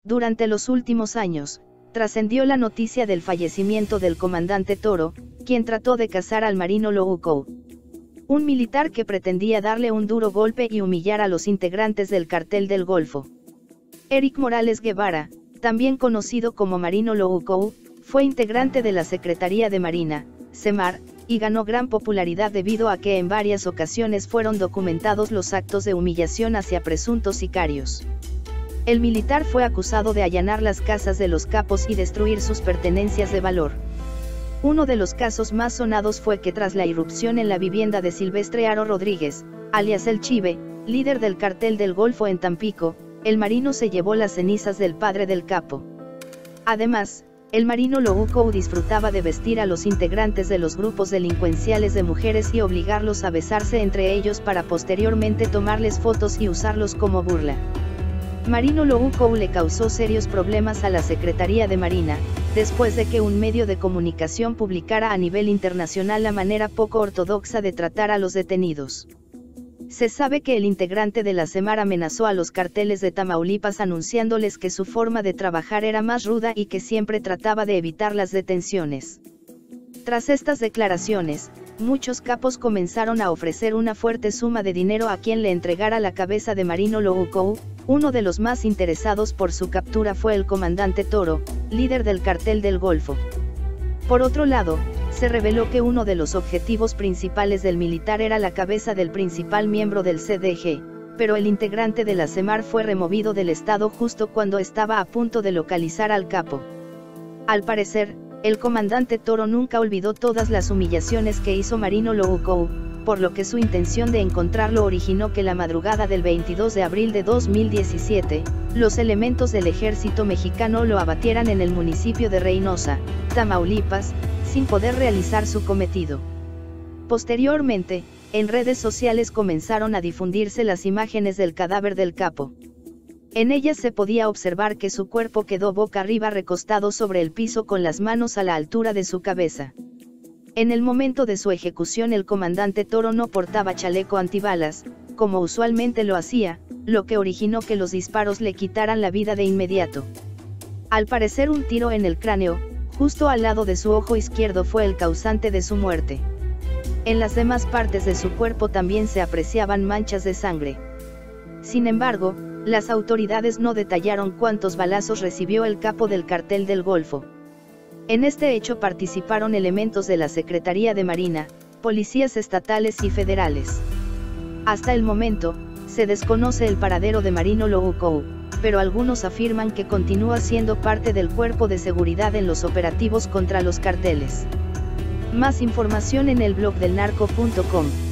Durante los últimos años, trascendió la noticia del fallecimiento del comandante Toro, quien trató de cazar al marino Loukou, un militar que pretendía darle un duro golpe y humillar a los integrantes del Cartel del Golfo. Eric Morales Guevara, también conocido como Marino Loukou, fue integrante de la Secretaría de Marina, SEMAR, y ganó gran popularidad debido a que en varias ocasiones fueron documentados los actos de humillación hacia presuntos sicarios. El militar fue acusado de allanar las casas de los capos y destruir sus pertenencias de valor. Uno de los casos más sonados fue que tras la irrupción en la vivienda de Silvestre Haro Rodríguez, alias El Chive, líder del Cartel del Golfo en Tampico, el marino se llevó las cenizas del padre del capo. Además, el marino Loukou disfrutaba de vestir a los integrantes de los grupos delincuenciales de mujeres y obligarlos a besarse entre ellos para posteriormente tomarles fotos y usarlos como burla. Marino Loukou le causó serios problemas a la Secretaría de Marina, después de que un medio de comunicación publicara a nivel internacional la manera poco ortodoxa de tratar a los detenidos. Se sabe que el integrante de la SEMAR amenazó a los carteles de Tamaulipas anunciándoles que su forma de trabajar era más ruda y que siempre trataba de evitar las detenciones. Tras estas declaraciones, muchos capos comenzaron a ofrecer una fuerte suma de dinero a quien le entregara la cabeza de Marino Loukou. Uno de los más interesados por su captura fue el comandante Toro, líder del Cartel del Golfo. Por otro lado, se reveló que uno de los objetivos principales del militar era la cabeza del principal miembro del CDG, pero el integrante de la SEMAR fue removido del estado justo cuando estaba a punto de localizar al capo. Al parecer, el comandante Toro nunca olvidó todas las humillaciones que hizo Marino Loukou, por lo que su intención de encontrarlo originó que la madrugada del 22 de abril de 2017, los elementos del ejército mexicano lo abatieran en el municipio de Reynosa, Tamaulipas, sin poder realizar su cometido. Posteriormente, en redes sociales comenzaron a difundirse las imágenes del cadáver del capo. En ellas se podía observar que su cuerpo quedó boca arriba recostado sobre el piso con las manos a la altura de su cabeza. En el momento de su ejecución el comandante Toro no portaba chaleco antibalas, como usualmente lo hacía, lo que originó que los disparos le quitaran la vida de inmediato. Al parecer un tiro en el cráneo, justo al lado de su ojo izquierdo fue el causante de su muerte. En las demás partes de su cuerpo también se apreciaban manchas de sangre. Sin embargo, las autoridades no detallaron cuántos balazos recibió el capo del Cartel del Golfo. En este hecho participaron elementos de la Secretaría de Marina, policías estatales y federales. Hasta el momento, se desconoce el paradero de Marino Loukou, pero algunos afirman que continúa siendo parte del cuerpo de seguridad en los operativos contra los carteles. Más información en el blog del narco.com.